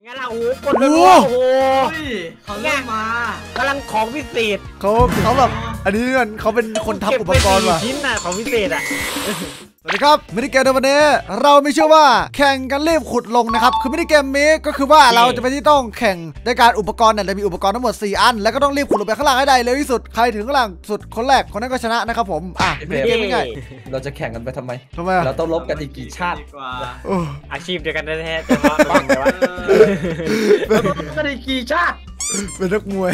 งั้นเราโอ้กดเลยโอ้โหเขาเล่นมากำลังของพิเศษเขาแบบอันนี้เขาเป็นคนทำอุปกรณ์ว่ะชิ้นน่ะของพิเศษอ่ะสวัสดีครับมินิเกมในวันนี้เราไม่เชื่อว่าแข่งกันรีบขุดลงนะครับคือมินิเกมนี้ก็คือว่าเราจะไปที่ต้องแข่งในการอุปกรณ์เนี่ยจะมีอุปกรณ์ทั้งหมด4 อันแล้วก็ต้องรีบขุดลงไปข้างล่างให้ได้เร็วที่สุดใครถึงข้างล่างสุดคนแรกคนนั้นก็ชนะนะครับผมมินิเกมง่ายเราจะแข่งกันไปทำไมเราต้องลบกันอีกกี่ชาติอาชีพเดียวกันแท้ๆแต่ว่าบ้างแต่ว่าลบกันอีกกี่ชาติเป็นนักมวย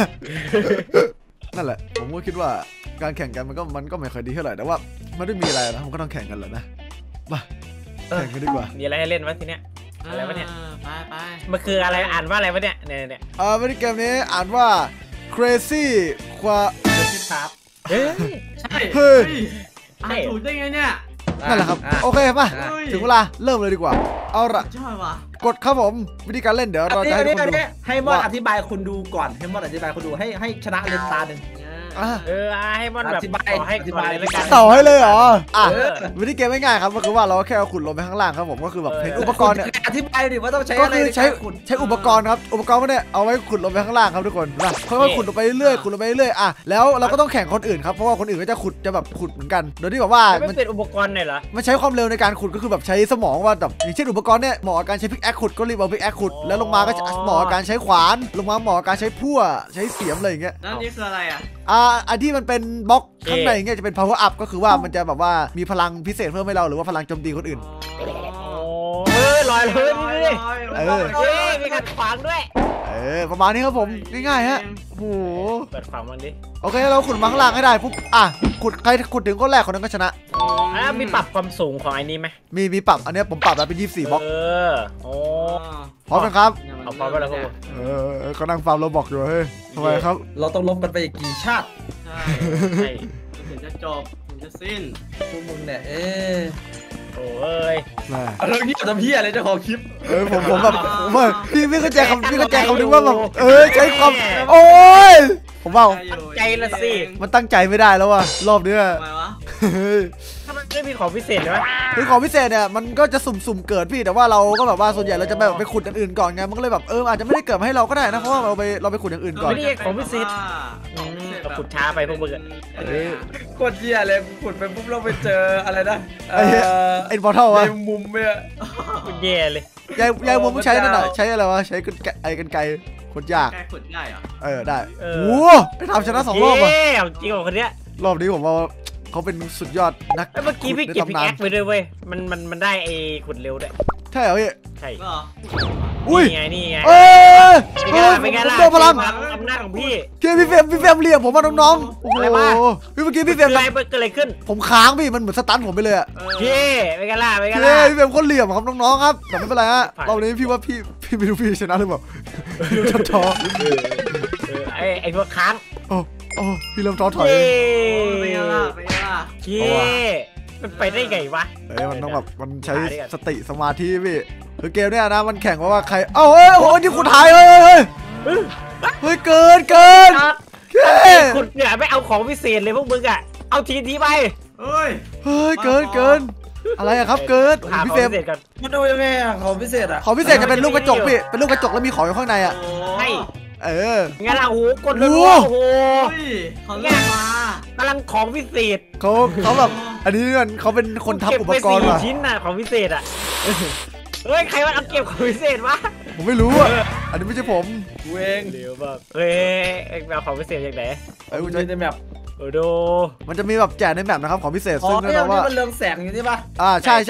นั่นแหละผมก็คิดว่าการแข่งกันมันก็ไม่ค่อยดีเท่าไหร่แต่ว่ามันไม่มีอะไรนะมันก็ต้องแข่งกันแหละนะมาแข่งกันดีกว่ามีอะไรให้เล่นวะทีเนี้ยอะไรวะเนี่ยไปมันคืออะไรอ่านว่าอะไรวะเนี่ยเนี่ยมินิเกมนี้อ่านว่า crazy ครับใช่ถูกได้ไงเนี่ยนั่นแหละครับโอเคมาถึงเวลาเริ่มเลยดีกว่าเอาละกดครับผมวิธีการเล่นเดี๋ยวเราจะให้คนดูให้มอดอธิบายคุณดูก่อนให้มอดอธิบายคุณดูให้ชนะเลนตาหนึ่งให้มอดแบบอธิบายเลยกันต่อให้เลยเหรอวิธีเกมไม่ง่ายครับก็คือว่าเราแค่เอาขุดลงไปข้างล่างครับผมก็คือแบบเห็นอุปกรณ์เนี่ยอธิบายดิว่าต้องใช้อะไรใช้อุปกรณ์ครับอุปกรณ์พวกนี้เอาไว้ขุดลงไปข้างล่างครับทุกคนนะค่อยๆขุดลงไปเรื่อยขุดลงไปเรื่อยแล้วเราก็ต้องแข่งคนอื่นครับเพราะว่าคนอื่นก็จะขุดแบบขุดเหมือนกันโดยที่แบบว่ามันเป็นอุปกรณ์เนี่ยเหรอมันใช้ความเร็วในการขุดก็คือแบบใช้สมองว่าแบบอย่างเช่นอุปกรณ์เนี่ยเหมาะกับการใช้พิกแอคขุดก็รีบเอาพิกแอคขุดแล้วลงมาก็เหมาะกับการใช้ขวานลงมาเหมาะกับการใช้พั่วใช้เสียมอะไรอย่างเงี้ยนั่นนี่คืออะไรอันที่มันเป็นบล็อกข้างในเงี้ยจะเป็น power up ก็คือว่ามันจะแบบว่ามีพลังพิเศษเพิ่มให้เราหรือว่าพลังโจมตีคนอื่นลอยเลยมีการขวางด้วยประมาณนี้ครับผมง่ายๆฮะโอ้โหเปิดขวางมันดิโอเคเราขุดมาข้างล่างให้ได้ปุ๊บขุดใครขุดถึงคนแรกคนนั้นก็ชนะมีปรับความสูงของไอ้นี้ไหมมีปรับอันนี้ผมปรับแล้วเป็น24 บล็อกพร้อมนะครับเอาพร้อมไปแล้วครับก็นั่งฟาร์มเราบอกอยู่เฮ้ยทำไมครับเราต้องลบกันไปอีกกี่ชาติใช่ถึงจะจบถึงจะสิ้นพวกมึงเนี่ยโอ้ยเราเงียบทำเพี้ยอะไรเจ้าของคลิปผมแบบพี่เข้าใจคำนึงว่าแบบใช้ความโอ้ยผมว่าใจละสิมันตั้งใจไม่ได้แล้วว่ะรอบนี้ทำไมวะถ้ามันไม่มีของพิเศษไหมคือของพิเศษเนี่ยมันก็จะสุ่มเกิดพี่แต่ว่าเราก็แบบว่าส่วนใหญ่เราจะไปขุดอย่างอื่นก่อนไงมันก็เลยแบบอาจจะไม่ได้เกิดให้เราก็ได้นะเพราะว่าเราไปขุดอย่างอื่นก่อนไม่ได้ของพิเศษเราขุดช้าไปพวกมึงโคตรเหี้ยเลยขุดไปปุ๊บเราไปเจออะไรนะไอ้บอลเท่าวะมุมเนี่ยคุณแย่เลยยายมุมใช้นั่นหน่อยใช้อะไรวะใช้กันไกขุดยากขุดง่ายได้โอ้ไปทำชนะ2 รอบอ่ะจริงเหรอคนเนี้ยรอบนี้ผมว่าเขาเป็นสุดยอดนักเมื่อกี้พี่เก็บพิกแอคไปด้วยเว้ยมันได้ไอ้ขุดเร็วด้วยใช่เหรอพี่ใช่อุ้ยนี่ไงเป็นไงล่ะโดนพลังอำนาจของพี่พี่เฟรมเรียกผมว่าน้องๆโอ้โหเมื่อกี้พี่เฟรมอะไรเกิดอะไรขึ้นผมค้างพี่มันเหมือนสตันผมไปเลยอะเป็นไงล่ะพี่เฟรมคนเหลี่ยมครับน้องๆครับแต่ไม่เป็นไรฮะรอบนี้พี่ว่าพี่ไม่รู้พี่ชนะหรือเปล่าพี่รู้ท้อไอ้พวกค้างโอ้พี่เริ่มท้อถอยไปล่ะมันไปได้ไงวะมันต้องแบบมันใช้สติสมาธิพี่คือเกมเนี้ยนะมันแข่งว่าใครโอ้ยที่ขุดถ่ายเฮ้ยเกินขุดเนี่ยไม่เอาของพิเศษเลยพวกมึงอ่ะเอาทีไปเฮ้ยเกินอะไรอะครับเกินพี่เฟรมมาดูยังไงอะของพิเศษอะของพิเศษจะเป็นลูกกระจกพี่เป็นลูกกระจกแล้วมีของอยู่ข้างในอะใช่งั้นเรากดเลยโอ้โหเขาเล่นมากำลังของพิเศษเขาแบบอันนี้เขาเป็นคนทำอุปกรณ์ว่ะชิ้นน่ะของพิเศษอ่ะเฮ้ยใครมันเอาเก็บของพิเศษวะผมไม่รู้อ่ะอันนี้ไม่ใช่ผมเวงเดี๋ยวแบบเอาของพิเศษจากไหนคุณจะในแมปดูมันจะมีแบบแจกในแมปนะครับของพิเศษซึ่งแน่นอนว่ามันเรืองแสงอยู่ใช่ปะใช่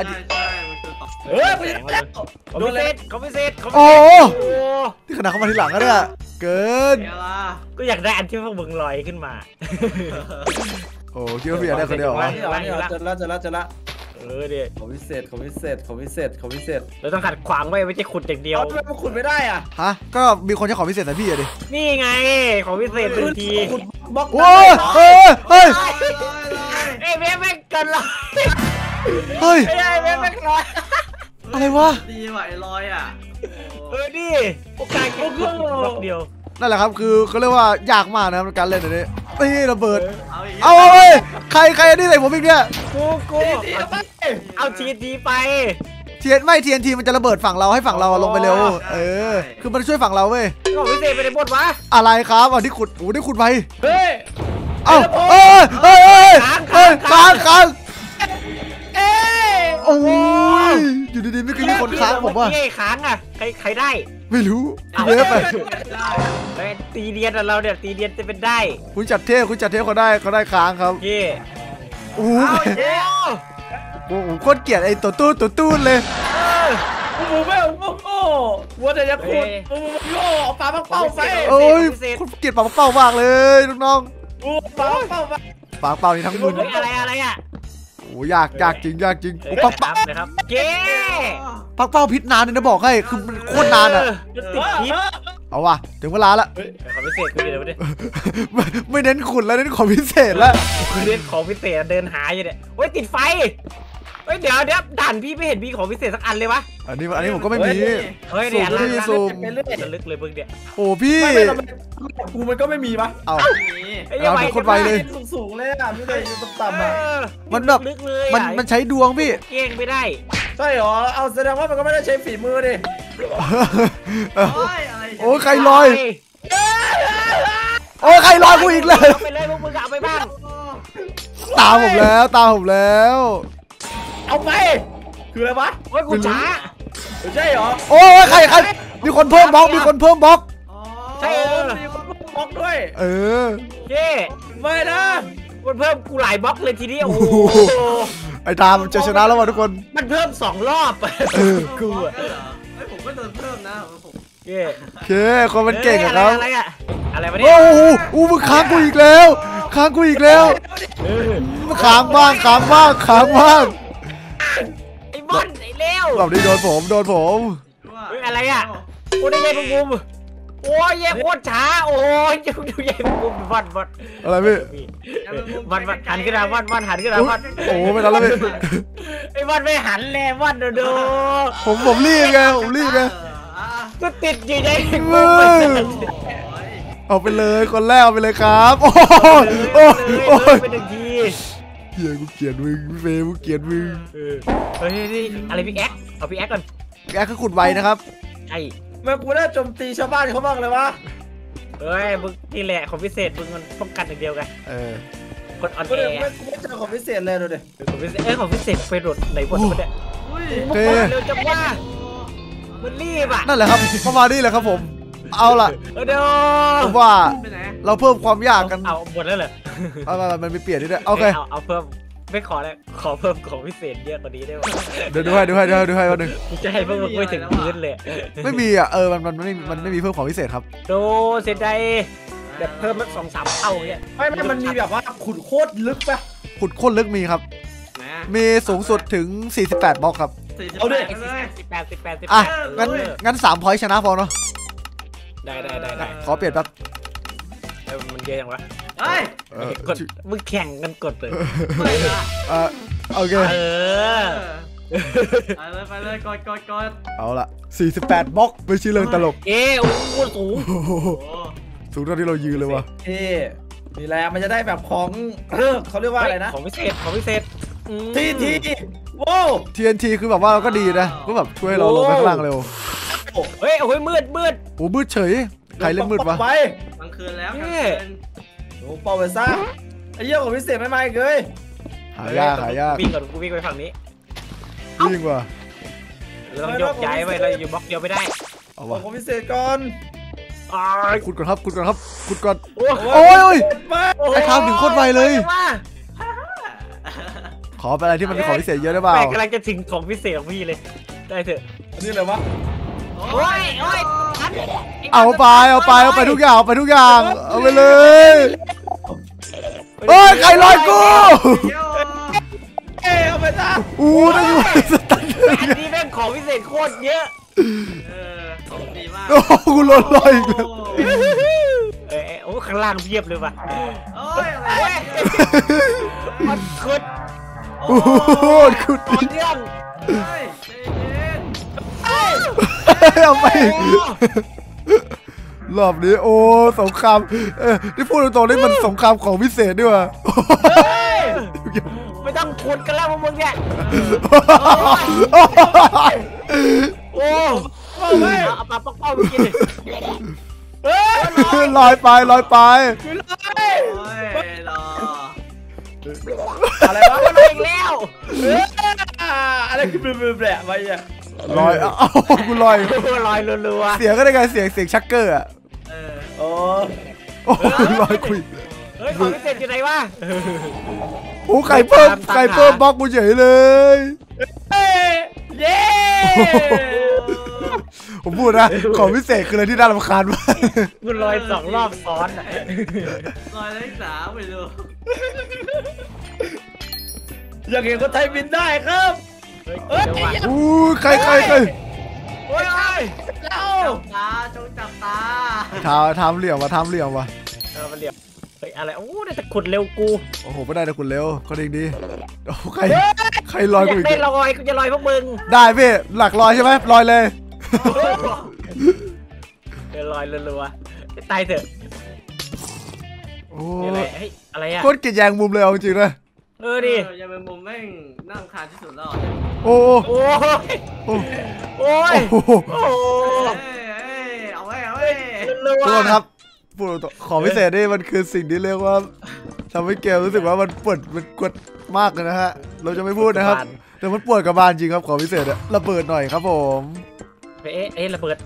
ของพิเศษโอ้ที่ขนาดเขามาทีหลังก็ได้เกินก็อยากได้อันที่พวกมึงลอยขึ้นมาโอ้คิดว่าพี่อยากได้คนเดียวเจอแล้วดิของพิเศษเราต้องขัดขวางไว้ไม่ใช่ขุดอย่างเดียวทำไมมันขุดไม่ได้อ่ะฮะก็มีคนใช้ของพิเศษแต่พี่อะดินี่ไงของพิเศษเป็นทีขุดบล็อกเฮ้ยแม่งเกินเลยเฮ้ยแม่งลอยอะไรวะดีว่ะไอ้ลอยอ่ะดิโอกาสก็ขึ้นบล็อกเดียวนั่นแหละครับคือเขาเรียกว่ายากมากนะการเล่นอันนี้นี่ระเบิดเอาใครนี่ใส่ผมอีกเนี่ยกูเอาทีไป TNT มันจะระเบิดฝั่งเราให้ฝั่งเราลงไปเร็วคือมันช่วยฝั่งเราเว้ยของพิเศษไปในบทวะอะไรครับอ๋อที่ขุดโอ้ได้ขุดไปเฮ้ยเอ้าค้างโอ้ยอยู่ดีๆไม่เคยมีคนค้างผมว่าค้างอ่ะใครได้ไม่รู้เวฟไปตีเดียนเราเนี่ยตีเดียนจะเป็นได้คุณจัดเท่เขาได้ค้างครับเย่โอ้โหโคตรเกลียดไอ้ตัวตู้เลยมูไม่โอ้วัวแต่จะขุดโอ้เอาปลาเป้าไปโอ้ยคนเกลียดปลาเป้ามากเลยน้องโอ้ปลาเป้าไปๆปลาเป้านี่ทั้งมึนอะไรอ่ะโอ้ยากจริงปลาเป้านะครับเย่ปลาเป้าพิษนานเลยนะบอกให้คือมันโคตรนานอ่ะติดพิษเอาว่ะถึงเวลาละของพิเศษคือเดี๋ยวดิไม่เน้นขุดแล้วเน้นของพิเศษแล้วเล่นของพิเศษเดินหาอยู่เนี่ยโอ้ยติดไฟเฮ้ยเดี๋ยวด่านพี่ไม่เห็นมีของพิเศษสักอันเลยวะอันนี้ผมก็ไม่มีเฮ้ยเนี่ยซูมไปเรื่อยลึกเลยมึงเนี่ยโอ้พี่ไม่กูมันก็ไม่มีปะเอาไอ้ยังไงคนไวเลยสูงเลยอ่ะไม่ได้ต่ำอ่ะมันแบบลึกเลยมันใช้ดวงพี่เก่งไม่ได้ใช่หรอเอาแสดงว่ามันก็ไม่ได้ใช้ฝีมือดิโอ้ใครลอยโอ้ใครลอยกูอีกเลยเอาไปเลยพวกมึงเอาไปบ้างตามผมแล้วเอาไปคืออะไรวะโอ้ยกูช้าใช่หรอโอ้ยใครมีคนเพิ่มบล็อกใช่มีคนบล็อกด้วยเย่ไม่นะมันเพิ่มกูหลายบล็อกเลยทีนี้โอ้โหไอ้ตามจะชนะแล้วว่ะทุกคนมันเพิ่ม2 รอบกูอะผมก็โดนเพิ่มนะผมเย่โอเคคนมันเก่งอะครับอะไรวะเนี่ยโอ้โหมึงค้างกูอีกแล้วค้างบ้างไอ้บอลไอ้เลวแบบนี้โดนผมอะไรอ่ะกูได้ยัยบุ้มโอ้ยยัยโคตรช้าโอ้ยดูยัยบุ้มบอลอะไรพี่บอลหันขึ้นมาบอลหันขึ้นมาบอลโอ้ไม่ทันแล้วพี่ไอ้บอลไม่หันเลยบอลดูผมรีบไงก็ติดอยู่ในเอาไปเลยคนแรกเอาไปเลยครับโอ้ยเป็น1 ทีเฮียกูเกลียดมึงพี่เฟย์กูเกลียดมึงเฮ้ยนี่อะไรพี่แอ๊กเอาพี่แอ๊กก่อนแกคือขุดไวนะครับไอ้เมื่อกูได้โจมตีชาวบ้านเขาบ้างเลยวะเฮ้ยมึงนี่แหละของพิเศษมึงมันป้องกันอย่างเดียวกันกดออนกูแอไม่ร์เจอของพิเศษเลยดูดิของพิเศษของพิเศษไปโดดไหนบนเนี่ยโอเคเร็วจังว่ามันรีบอ่ะนั่นแหละครับประมาณนี้แหละครับผมเอาล่ะเดี๋ยวผมว่าเราเพิ่มความยากกันเอาหมดแล้วเหรอมันไม่เปลี่ยนนิดเดียวโอเคเอาเพิ่มไม่ขอแล้วขอเพิ่มของพิเศษเยอะกว่านี้ได้ไหมเดี๋ยวดูให้วันหนึ่งจะให้พวกมึงไม่ถึงพื้นเลยไม่มีอ่ะมันไม่มีเพิ่มของพิเศษครับดูเสียใจแบบเพิ่มสัก2-3 เท่าเนี่ยไม่มันมีแบบว่าขุดโคตรลึกปะขุดโคตรลึกมีครับมีสูงสุดถึง48บล็อกครับเอาดิ 18 อ่ะงั้น3 พอยต์ชนะพอเนาะได้ขอเปลี่ยนแป๊บมันเยอะยังวะเฮ้ยกดมึงแข่งกันกดเลยโอเคไปเลยกดเอาละ48บล็อกไม่ใช่เรื่องตลกโอ้โหสูงสูงเท่าที่เรายืนเลยว่ะนี่แหละมันจะได้แบบของเขาเรียกว่าอะไรนะของพิเศษทีว้าว TNT คือแบบว่าก็ดีนะก็แบบช่วยเราลงไปข้างล่างเร็วเฮ้ยโอ้ยมืดโอ้มืดเฉยใครเล่นมืดวะไปกลางคืนแล้วโอ้เป่าไปซะไอ้เหี้ยของพิเศษไม่มาอีกเลยหายากวิ่งก่อนกูวิ่งไปฝั่งนี้วิ่งว่ะเราต้องยกย้ายไปเราอยู่บล็อกเดียวไม่ได้เอาว่ะของพิเศษก่อนขุดก่อนครับขุดก่อนโอ้โอ้ยมาไอ้ทำถึงโคตรไวเลย ขอเป็นอะไรที่มันเป็นของพิเศษเยอะได้เปล่าแม่กำลังจะถึงของพิเศษของพี่เลยได้เถอะอันนี้อะไรวะโอ้ยเอาไปทุกอย่างเอาไปเลยเฮ้ยใครลอยกูเอาไปซะได้อยู่สตันอันนี้แม่งของพิเศษโคตรเยอะของดีมากโอ้กูลอยอีกแล้วโอ้ข้างล่างเพียบเลยว่ะโอ้ยอะไรมันขุดโอ้โหขุดเรื่องเฮ้ยเอาไปรอบนี้โอ้สงครามที่พูดตรงๆนี่มันสงครามของพิเศษด้วยว่ะไม่ต้องขุดกันแล้วพวกมึงเนี่ยโอ้เอาปลาปักเป้าไปกินลอยไปโอ้ยรออะไรวะมันอีกแล้วอะไรคือเบลๆไปอ่ะลอยกูลอยรัวเสียงก็ได้ไงเสียงชักเกอร์อ่ะโอ้ลอยคุยเฮ้ยของพิเศษอยู่ไหนวะโอ้ไข่เพิ่มบล็อกกูเฉยเลยเย้ผมพูดนะของพิเศษคืออะไรที่น่ารำคาญมากกูลอย2 รอบซ้อนลอยได้3ไปดูอยากเห็นคนไทยบินได้ครับอู้ใครโอ้ยเราจับตาทำเหลี่ยมวะมันเหลี่ยมเฮ้ยอะไรโอ้ได้แต่ขุดเร็วกูโอ้โหไม่ได้แต่ขุดเร็วก็ดีโอ้ใครลอยกูอีกได้ลอยกูจะลอยพวกมึงได้พี่หลักลอยใช่ไหมลอยเลยลอยรัวตายเถอะโอ้อะไรอะโคตรเกลียดแยงมุมเลยเอาจริงๆนะดิอย่าเป็นมุมแม่งนั่งคาที่สุดแล้วโอ้เอาไว้ทุกคนครับพูดของพิเศษนี่มันคือสิ่งที่เรียกว่าทำให้เกมรู้สึกว่ามันปวดมันกดมากเลยนะฮะเราจะไม่พูดนะครับแต่มันปวดกับบานจริงครับของพิเศษอะระเบิดหน่อยครับผมระเบิด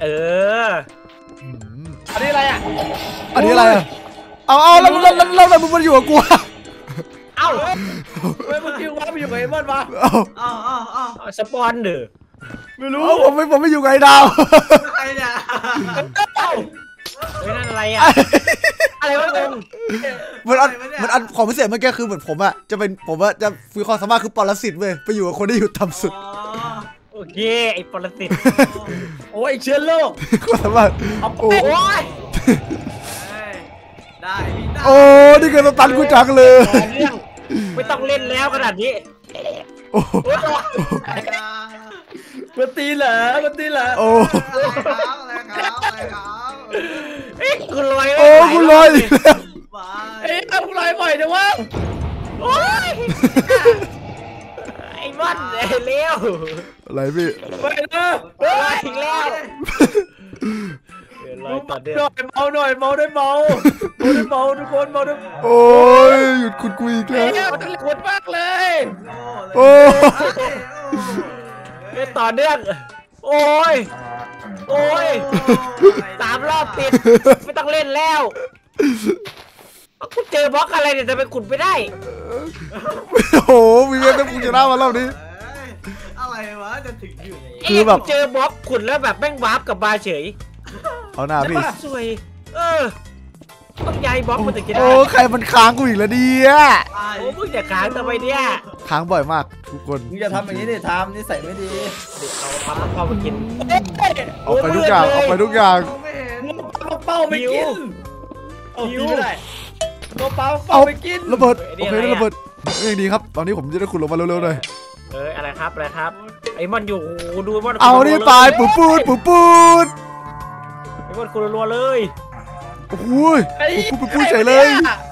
อันนี้อะไรอ่ะเอาแล้วมันอยู่กับกูเฮ้ยมึงคิดว่ามันอยู่กับไอ้บอลปะสปอนเด้อไม่รู้ผมไม่อยู่กับไอ้ดาวใครเนี่ยนั่นอะไรอะอะไรวะมึงมันอันของพิเศษเมื่อกี้คือเหมือนผมอะจะมีความสามารถคือปรสิตเว้ยไปอยู่กับคนที่อยู่ต่ำสุดโอเคไอ้ปรสิตโอ้ยเชื้อโรคความสามารถโอ้ยได้โอ้นี่คือสตันกูจังเลยไม่ต้องเล่นแล้วขนาดนี้โอ้มันตีเหรอโอ้กูลอยกูลอยกูลอยบ่อยจังวะโอ้ยไอ้บอลเร็วอะไรพี่ไปนะอีกแล้วเมาหน่อยเมาทุกคนเมาด้วยโอ้ยหยุดขุดกูอีกแล้วขุดมากเลยโอ้ต่อเนื่องโอ้ย3 รอบติดไม่ต้องเล่นแล้วกูเจอบล็อกอะไรเนี่ยจะไปขุดไม่ได้โอ้โหมีเวทต้องกูจะได้มารอบนี้อะไรวะจะถึงอยู่คือแบบเจอบล็อกขุดแล้วแบบแม่งวาร์ปกับบาเฉยเอาหน้าพี่สวยต้องย้ายบล็อกมาถึงจะได้โอ้ใครมันค้างกูอีกแล้วเนี่ยโอ้มึงจะค้างทำไมเนี่ยค้างบ่อยมากทุกคนมึงจะทำอย่างนี้ดิทำนี่ใส่ไม่ดีเอาปลาเข้ามากินเอาไปทุกอย่างเป้าไม่กินหิวได้เป้าไม่กินระเบิดโอเคระเบิดอย่างดีครับตอนนี้ผมจะได้ขุดลงมาเร็วๆเลยอะไรครับไอ้มันอยู่ดูมันเอานี่ไปปูดไอ้มันขุดรัวเลยโอ้โหปูเฉยเลย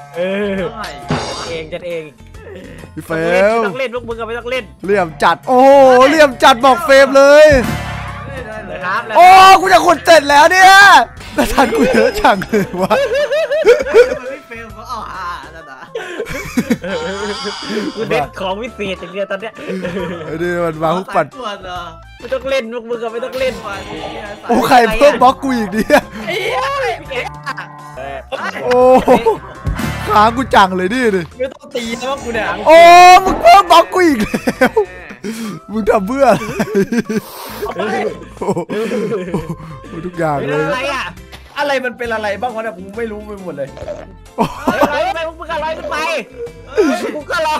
จัดเองพี่เฟลต้องเล่นพวกมึงก็ไม่ต้องเล่นเหลี่ยมจัดโอ้เหลี่ยมจัดบอกเฟมเลยโอ้กูจะขุดเสร็จแล้วเนี่ยแต่ทันกูเยอะจังเลยวะไม่เฟลเขาเอากูเด็ดของวิเศษอย่างเดียวตอนเนี้ยนี่มันมาฮุกปัดไม่ต้องเล่นพวกมึงก็ไม่ต้องเล่นโอ้ใครเพิ่มบล็อกกูอีกดิโอ้ค้างกูจังเลยดิไม่ต้องตีนะว่ากูเนี่ยโอ้มึงเพิ่มบล็อกกูอีกแล้วมึงทำเพื่อทุกอย่างเลยอะไรมันเป็นอะไรบ้างวะเนี่ยกูไม่รู้ไปหมดเลยไปมึงก็ลอยขึ้นไปกูก็ลอย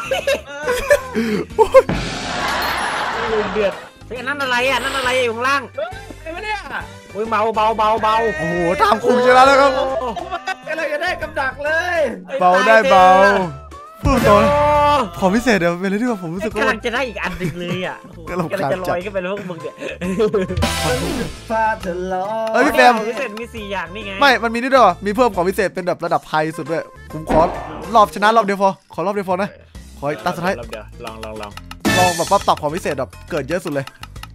เดือดนั่นอะไรอยู่ข้างล่างไอ้เนี่ยโอ้ยเบาโอ้โหตามคุมชนะแล้วครับอะไรจะได้กำดักเลยเบาได้เบาพูดตอนของพิเศษเดี๋ยวเป็นอะไรที่ผมรู้สึกว่ากำลังจะได้อีกอันนึงเลยอ่ะกำลังจะลอยขึ้นไปแล้วพวกมึงเนี่ยฟาเธอล้อพี่แฟมพิเศษมี4 อย่างนี่ไงไม่มันมีนิดเดียวมีเพิ่มของพิเศษเป็นแบบระดับไฮสุดด้วยผมขอรอบชนะรอบเดียวพอขอรอบเดียวพอนะขอตาสุดท้ายเดี๋ยวลองลองแบบว่าปรับความพิเศษแบบเกิดเยอะสุดเลย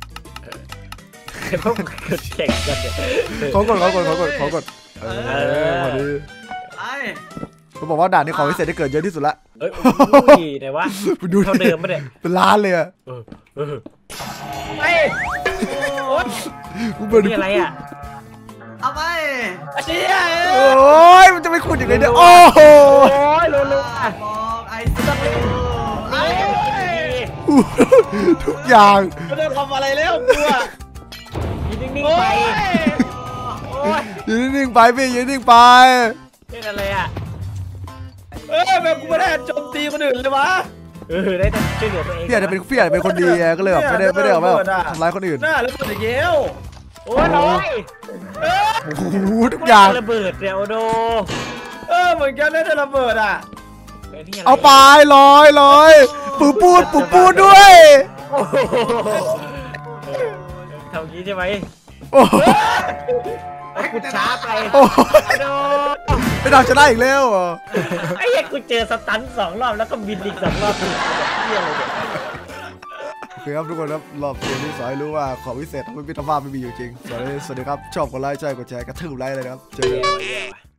พวกเกิดแข่งกันเดี๋ยวขอกดพอดีไอ้เขาบอกว่าด่านนี้ของพิเศษได้เกิดเยอะที่สุดละเอ้ยอุ้ยไหนวะดูเท่าเดิมปะเนี่ยเป็นล้านเลยอะไอ้กูเบื่อนี่อะไรอ่ะเอาไปเชี่ยโอ้ยมันจะไม่ขุดอย่างไรเนี่ยโอ้โหโอ้ยรู้บอกไอ้สัตว์ไอ้ทุกอย่างไม่ได้ทำอะไรแล้วกูอะยืนนิ่งโอ้ๆไปยโอ้ยยืนนิ่งๆไปพี่ยืนนิ่งไปเป็นอะไรอ่ะแบบกูไม่ได้โจมตีคนอื่นเลยวะได้แต่ช่วยเหลือตัวเองพี่อาจจะเป็นคนดีไงก็เลยแบบไม่ได้เอาแบบทำร้ายคนอื่นหน้าแล้วมันจะเย้วโอ้ยน้อยโอ้โหทุกอย่างระเบิดเดี๋ยวโดเหมือนกันได้ระเบิดอ่ะเอาไปลอยปูปูดด้วยโอ้โหทำงี้ใช่ไหมโอ้โหกูช้าไปโอ้โหโดไม่ได้จะได้อีกแล้วเหรอไอ้เหี้ยกูเจอสตัน2 รอบแล้วก็บินอีก2 รอบเหี้ยเลยเนี่ยโอเคครับทุกคนครับรอบเกมที่สอนให้รู้ว่าของพิเศษทำให้พิธภาพไม่มีอยู่จริงสวัสดีครับชอบกดไลค์ใช่กดแชร์กระทืบไลค์เลยนะครับเจอกันเหี้ยว่ะ